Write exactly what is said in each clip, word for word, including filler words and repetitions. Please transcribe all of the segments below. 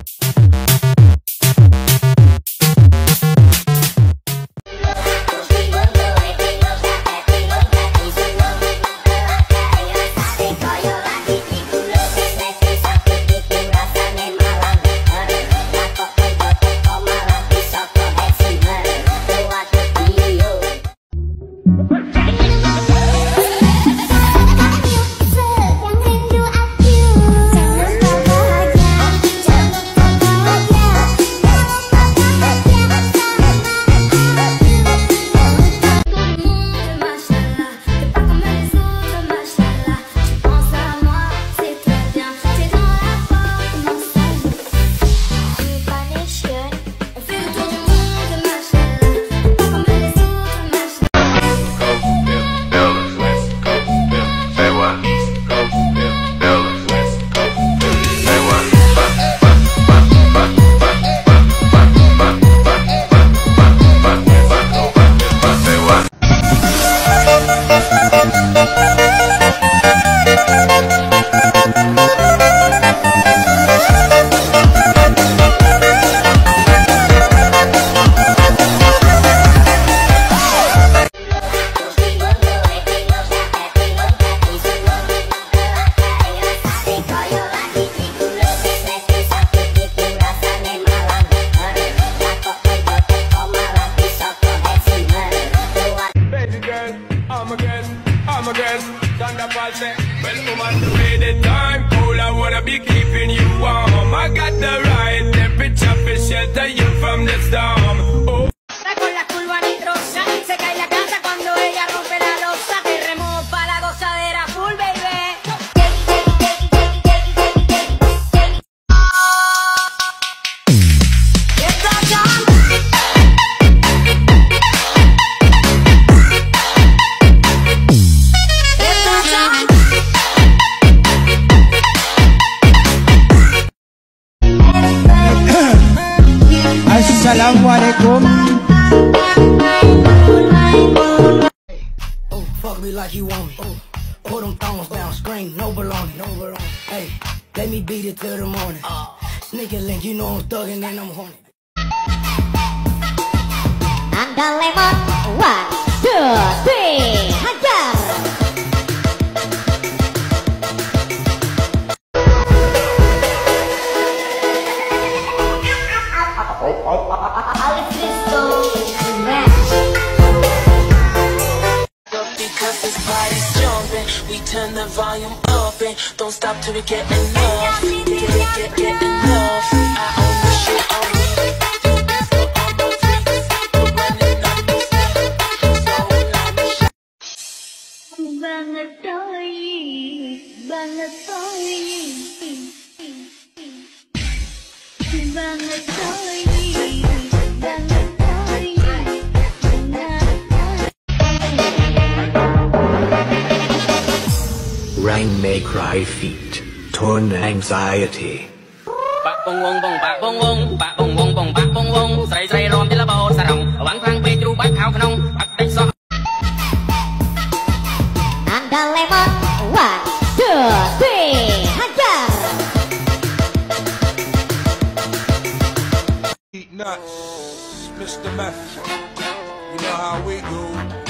Be keeping you warm. I got the right temperature for shelter you from the storm. Oh. Con la curva nitrosa, se cae la casa cuando ella rompe la losa. Te remojo pa' la gozadera full, baby. Assalamualaikum. Oh, fuck me like you want me. Oh, put them thongs down, scream, no belonging, no belonging. Hey, let me beat it till the morning. Uh, Sneaky link, you know I'm thugging and I'm horny. Anda lemon, one, two, three, hajar. Because this body's jumping, we turn the volume up and don't stop till we get enough. Get, get, get, get enough. I own the shit on me. Banget toy, banget toy, banget toy, banget toy. Rain may cry feet, torn anxiety. Bạc bông bông bông bạc bông bông bạc bông bông bông bạc bông bông sậy sậy rôm đi la bò sa rong vắng vắng bê chu bát thao khăn ông bạc tay so. Anda lemon, one, two, three, hajar. Eat nuts, Mister Meth. You know how we do.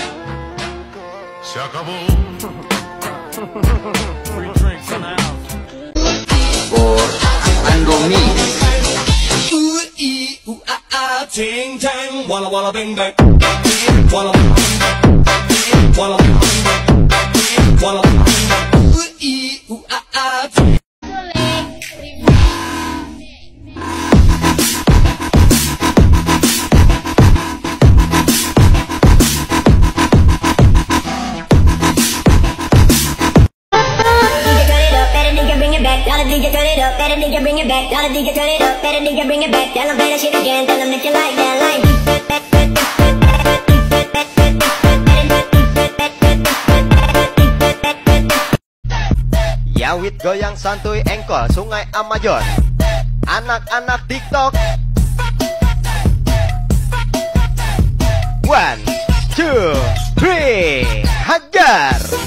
Free drinks in the house. Or Andomi. Ooh ee ooh ah ah, ting tang, walla walla bing bang, walla walla walla. Ooh ee ooh ah ah. Tell the D J turn it up, better D J bring it back. Tell the D J turn it up, better D J bring it back. Tell them play that shit again, tell them that you like that line. Yawit goyang santuy engkol sungai Amazon. Anak-anak TikTok. One, two, three, hajar.